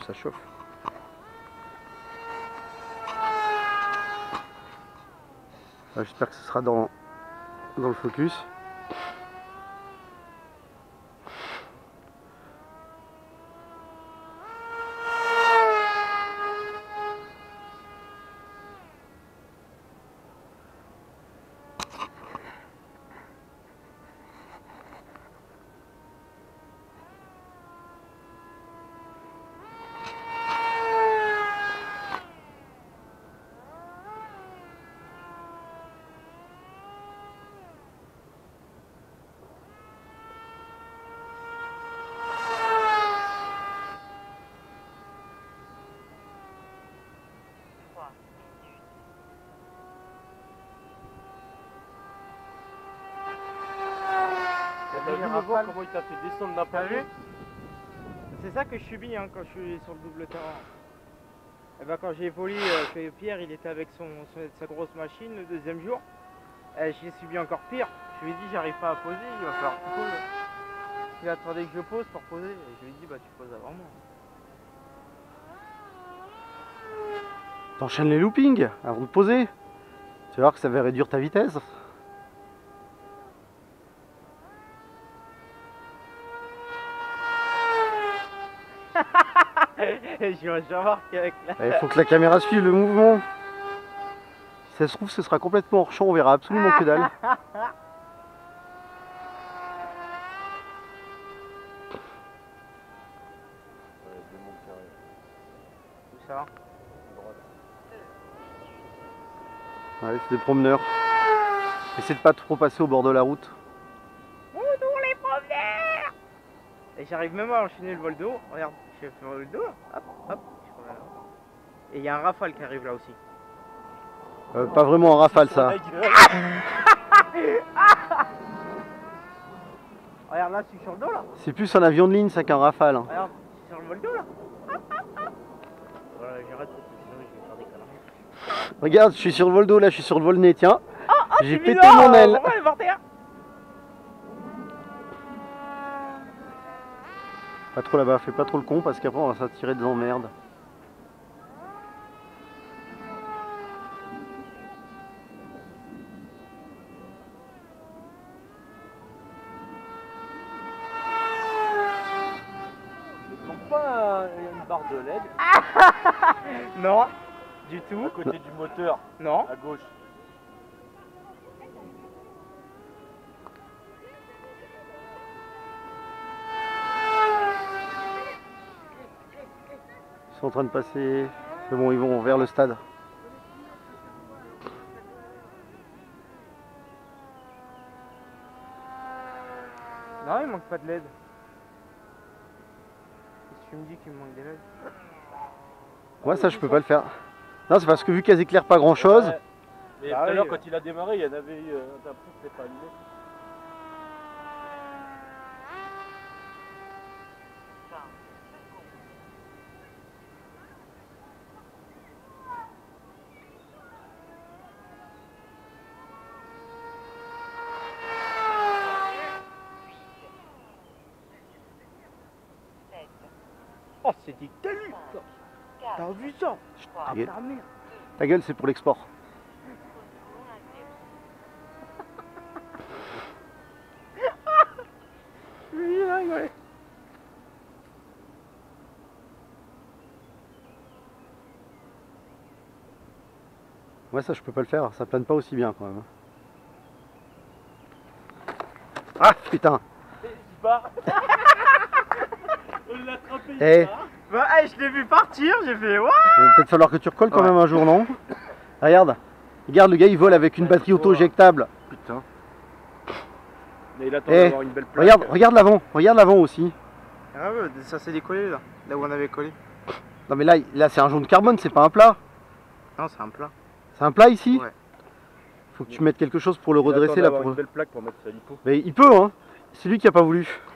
ça chauffe. J'espère que ce sera dans le focus. T'as vu le vent, comment il t'a fait descendre d'un pavé? C'est ça que je subis hein, quand je suis sur le double terrain. Et ben, quand j'ai volé, que Pierre il était avec sa grosse machine le deuxième jour, j'ai subi encore pire. Je lui ai dit j'arrive pas à poser, il va falloir que tu poses. Il attendait que je pose pour poser. Et je lui ai dit bah tu poses avant moi. T'enchaînes les loopings avant de poser. Tu vas voir que ça va réduire ta vitesse. Je remarque qu'avec la... Il faut que la caméra suive le mouvement. Si ça se trouve, ce sera complètement hors champ, on verra absolument que dalle. Où ça va? Ouais, c'est des promeneurs. Essaie de pas trop passer au bord de la route. Bonjour les promeneurs! Et j'arrive même à enchaîner le vol de haut. Regarde, je fais le vol de haut. Hop, hop. Et il y a un rafale qui arrive là aussi. Pas vraiment un rafale ça. Regarde là, je suis sur le dos là. C'est plus un avion de ligne ça qu'un rafale. Regarde, je suis sur le vol de haut là. Voilà, j'arrête parce que sinon je vais faire des conneries. Regarde, je suis sur le vol d'eau là, je suis sur le vol nez, tiens. J'ai pété bizarre, mon aile. pourquoi elle est par terre? Pas trop là-bas, fais pas trop le con parce qu'après on va s'attirer des emmerdes. Pas une barre de LED Non, du tout. à côté du moteur, Non. à gauche. Ils sont en train de passer. C'est bon, ils vont vers le stade. Non, il manque pas de LED. Tu me dis qu'il me manque des LED. Ouais, ça je peux pas le faire. Non, c'est parce que vu qu'elles éclairent pas grand chose. Ouais. Et tout à l'heure, quand il a démarré, il y en avait eu un peu qui n'était pas allumé. Oh, c'est des talus ça. T'as vu ça? Ta gueule, Ah merde. ta gueule, c'est pour l'export. Oui, là, ouais. Ouais, ça je peux pas le faire, ça plane pas aussi bien quand même. Ah putain. Il part. On l'a attrapé, il Eh. part. Bah, hey, je l'ai vu partir, j'ai fait what? Il va peut-être falloir que tu recolles quand même un jour, non? Regarde, regarde le gars il vole avec une batterie auto-éjectable. Putain. Mais il attend Eh, d'avoir une belle plaque. regarde l'avant aussi. Ah ouais, ça s'est décollé là, là où on avait collé. Non mais là c'est un jaune carbone, c'est pas un plat. Non, c'est un plat. C'est un plat ici? Ouais. Faut que tu mettes quelque chose pour le Il attend redresser là d'avoir pour... une belle plaque pour mettre sa lipo. Mais il peut hein. C'est lui qui a pas voulu.